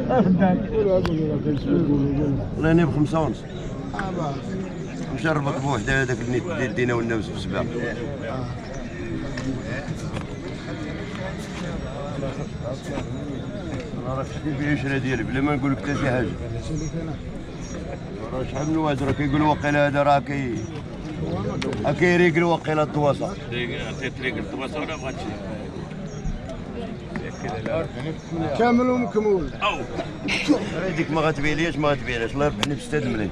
والله انا بخمسة ونص. مشربك بوحده هذاك النيت ديال دينا والنمس بالسبع. انا راه شفتي في العشره ديالي بلا ما نقول لك حتى شي حاجه. راه شحال من واحد راه كيقولوا واقيلا هذا راه كيريقل واقيلا الدواسه. تريقل الدواسه ولا بغاتش كامل ومكمول. هذيك ما غتبيعليش الله يربحني ب 6 ملايين.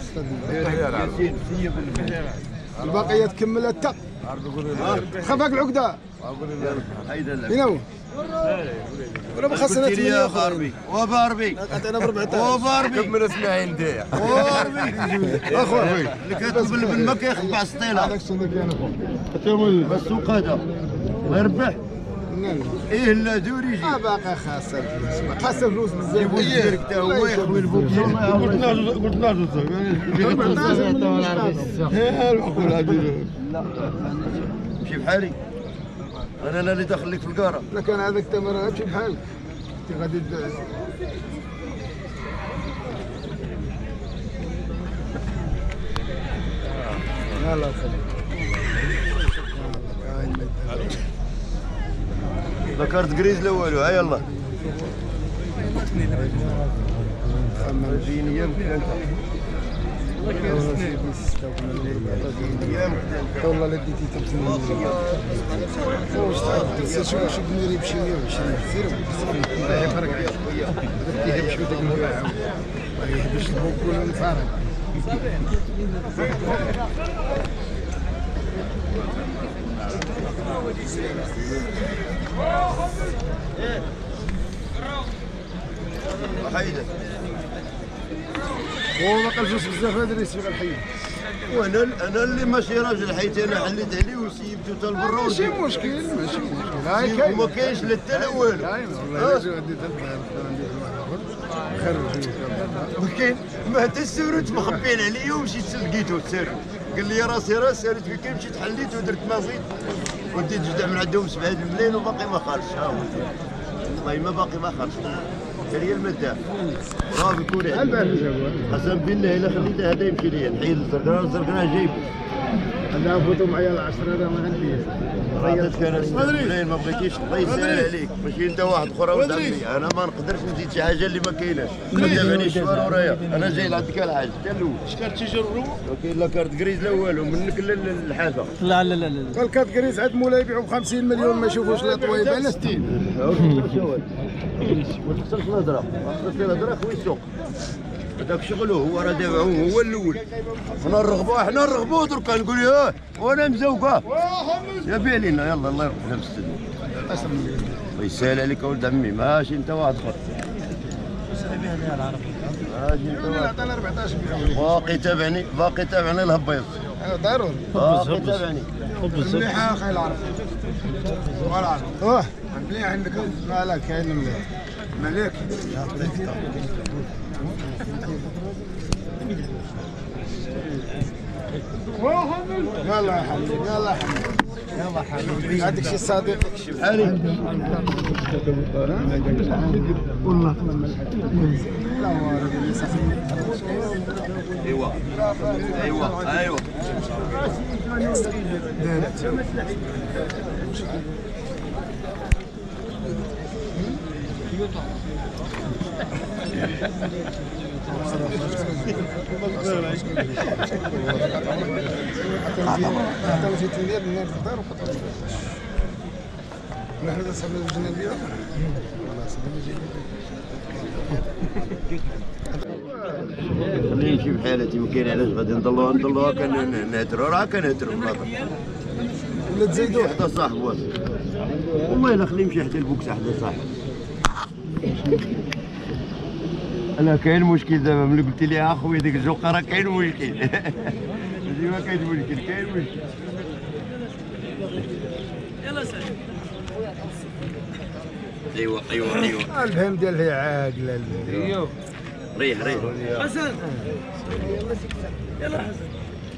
الباقيه تكمل حتى خفاك العقده. فين هو؟ ولا بخاصنا 8 باربي وباربي عطينا ب 14 وباربي كمل اسماعيل ندير وباربي اخويا اللي كتطلب اللبن ما كيخبع السطيله. هذاك السوق كاين السوق هذا الله يربح. ايه لا دوري جي باقي خاصه الفلوس خاصه الفلوس بزاف. ديرك حتى هو يخوي البوكس. قلت ناجو مشي بحالي انا اللي داخل لك في الكاره. لا كان هذاك التمر ماشي بحالك انت غادي يلا ذكرت كريز الاول ها يلا والله لا ديتي تبتني واش تعرف شي بنوري بشي 120 زيرو فرق عليك شويه يمشي داك المباع باش البوك ولا نفارق حيدة هو ما قالش بزاف هذا اللي يسبق الحي. وانا اللي ماشي راجل حيت انا حليت عليه وسيبته حتى لبرا. ماشي مشكل ماشي مشكل هاي كاين وما كاينش لا حتى لا والو. والله الا وديت الظهر خرج ما كاين ما حتى السروت مخبين عليا ومشيت لقيته السروت قال لي راسي راس سالت فيك مشيت حليت ودرت مازيد وديت جدع من عندهم 7 الملايين وباقي ما خرجش. ها هو والله ما باقي ما خرجش. هي المدام راه بيكون قسم بالله الا خليته هذا يمشي ليا نحيد الزرقاء جايبه. انا فوتو معايا العشرة هذا ما عنديش. عطيتك انا ما بغيتيش الله يسهل عليك ماشي انت واحد اخرى ودعمي. انا ما نقدرش نزيد شي حاجه اللي ما كايناش. ما تابعنيش شوار ورايا انا جاي لعندك الحاج حتى الاول. اش كانت تيجربوا؟ كاين لا كارت كريز لا والو منك للحافه. لا لا لا لا الكارت كريز عند مولاي يبيعوا ب 50 مليون ما يشوفوش لا طويبه لا 60. ما تخسرش الهضره ما تخسرش الهضره خويا السوق هذاك شغله هو راه دافعوه هو الاول. حنا نرغبوه دركا نقول له وانا مزوقه يا بيع لينا يلا الله يرحمنا بالسلم. الله يسهل عليك ولد عمي ماشي انت واحد اخر ماشي انت واحد. عطانا 14 باقي تابعني الهبيض ضروري باقي تابعني مليحه خاي العرب والعرب واه مليح عندك. لا لا كاين مليح مليك يلا يا حبيبي يلا يا حبيبي يلا حبيبي عندك شي صديقك شي بحالي والله لا وارد ايوا ايوا حتى مشيت ندير النار في الدار وقطعت. نحن صاحبنا جينا نبيعو والله صاحبنا جينا خليني نمشي بحالتي ما كاين علاش غادي نضلوها كنهدروا راه كنهدروا ولا تزيدوا حتى صاحب واش والله الا خليه يمشي حتى البوكس حتى صاحب. انا كاين مشكل دابا ملي قلت لي اخويا ديك الجوقه راه كاين مشكل. ماشي ما كاين مشكل كاين مشكل. يلا سير. ايوا الفهم ديالها عاقله. ايوه ريح حسن يلا حسن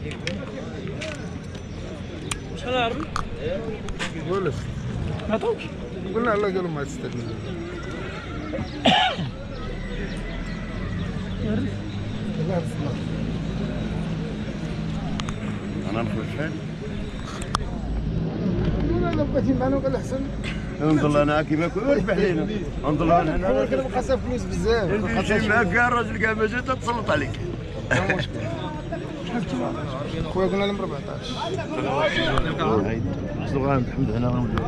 شحال عربي؟ قول ما عطاوكش قلنا الله قالوا ما تستثمر. الله يرزقنا. انا نخرج شحال انا بغيتي معنا وقال احسن نضل انا كيما كون ربح لينا نضل هو انا كنبقى صافي فلوس بزاف نمشي معاك كاع الراجل كاع ما جا تتسلط عليك خويا قلنا لهم 14 شنو غنحمد هنا غنولي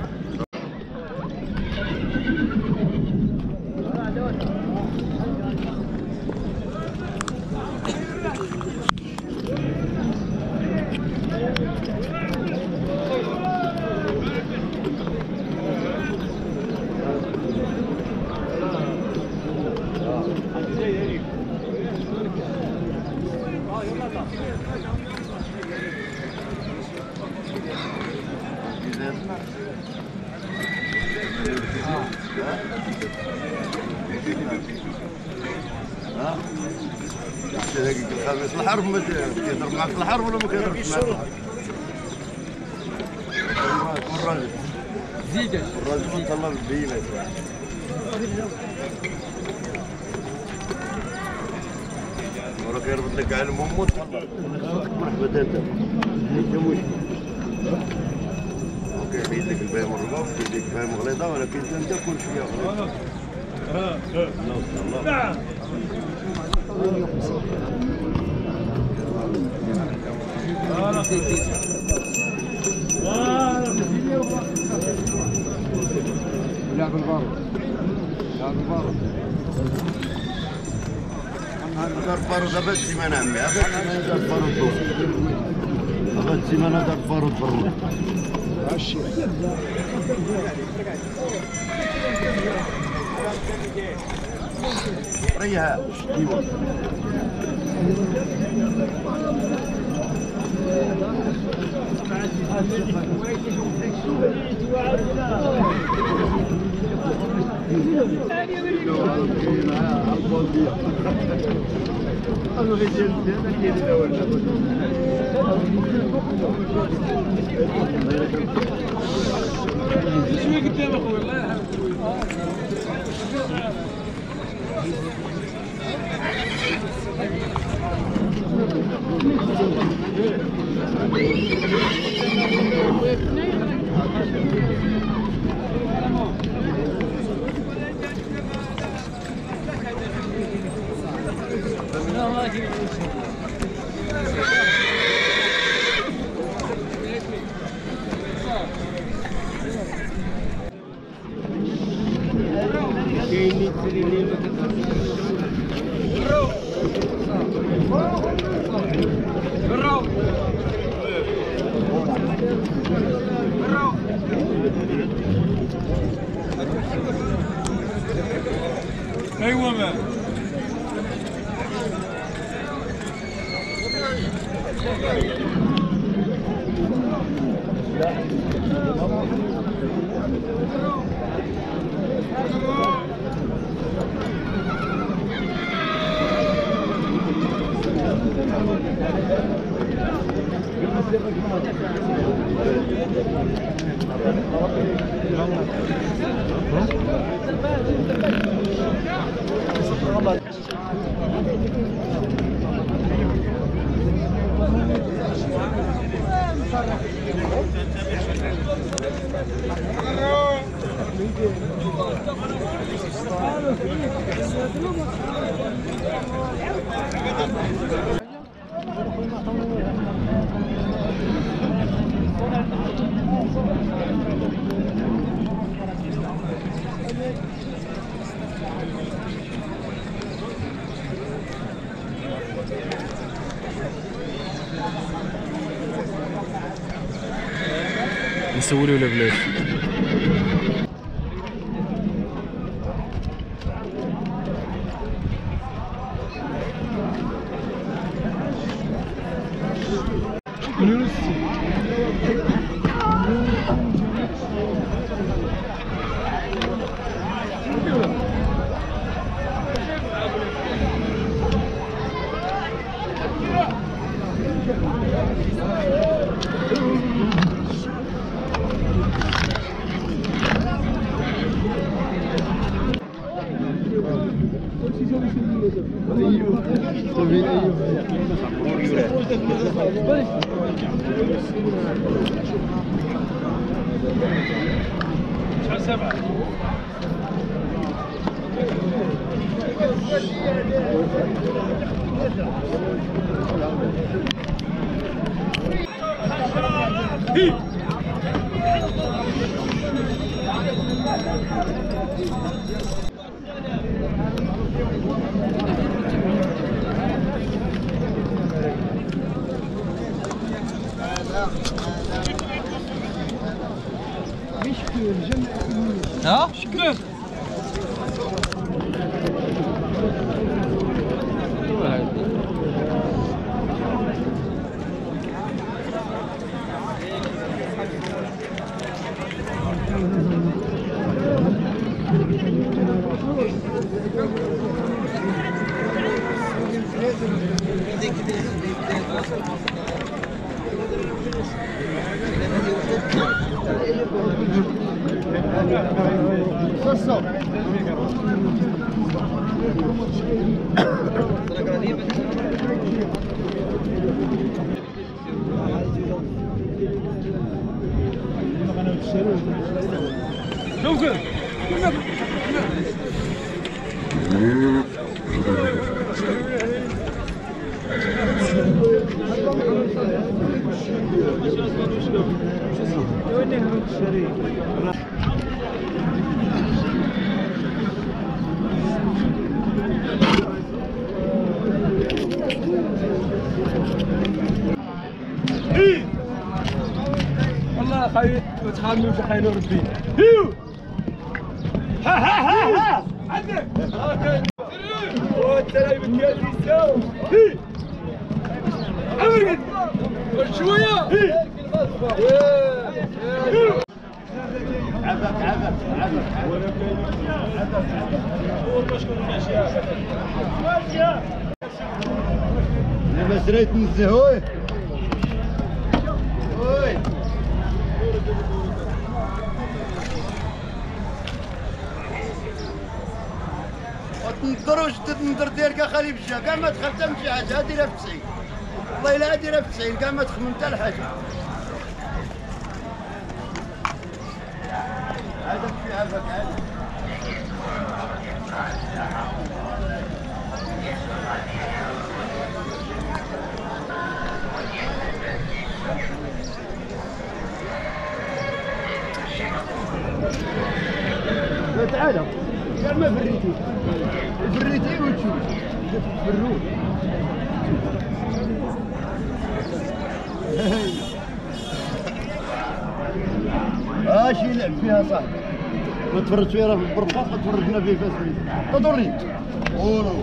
الخميس الحرب ما كيضرب معك الحرب ولا ما كيضربش معك الراجل زيد الراجل طلع بالبينات وراه كيربط لك على المهم وتخلص مرحبا انت انت مشكل كيحيد لك البايم الرباط كيدير لك البايم غليظه ولكن انت كل شويه غليظ الله لعب البارد لعب البارد هذا البارود هذا السيمانه عمي هذا البارود هذا السيمانه هذا البارود برا هادشي ريها ديما شوي قدام اخوي الله يرحمك. ايوه مان نسولي ولا بلاش؟ 7. ها؟ شكرا. والله خايف وتحامل بخير ربي. ها ها ها ها عندك والتلاعب ديال النساء أبرد شوية عبك عبك لما شريت نزهوي تنظروش تنظر ديالك خالي بجا كاع ما دخلت من شي حاجه ديرها في 90 والله الا ديرها في 90 كاع ما تخمم حتى لحاجه هذاك في عافاك عادي تعال كاع ما فريتي فريتي وتشوف فرو اش يلعب فيها صاحبي ما تفرجش فيها في البرقاق تفرجنا فيه فاسمين تضرني قولوا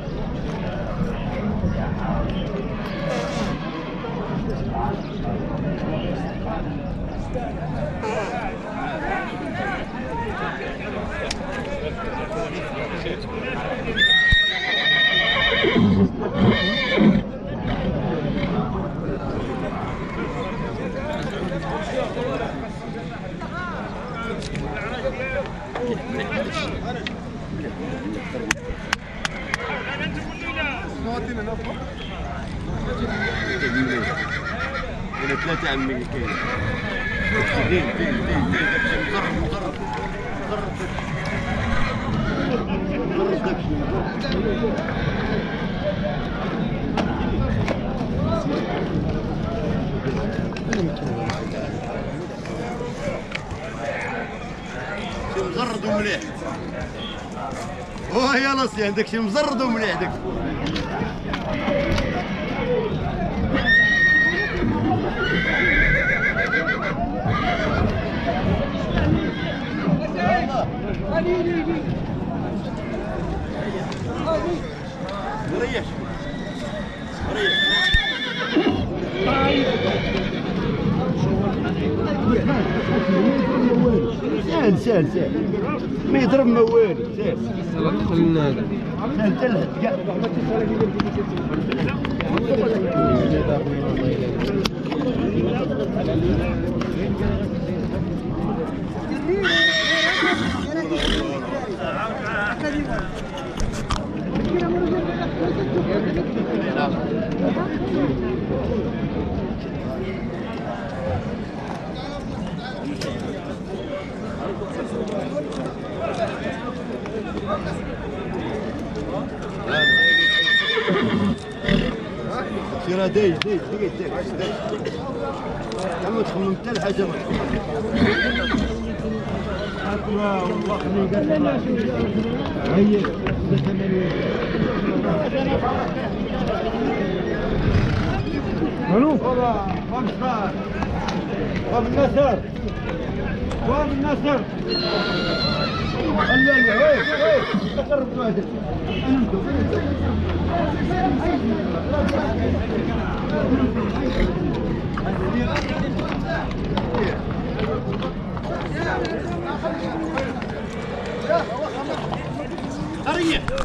ولا 3 عمي كاين دين داكشي مضر داكشي مزرد ومليح يا لاسيان داكشي مزرد ومليح داك ريح سهل ما يضرب ما والو سهل حتى لهد كاع لا دايز ما تخمم حتى الحاجه ما منو؟ باب النصر باب النصر خليني وين تقرب واحد هريه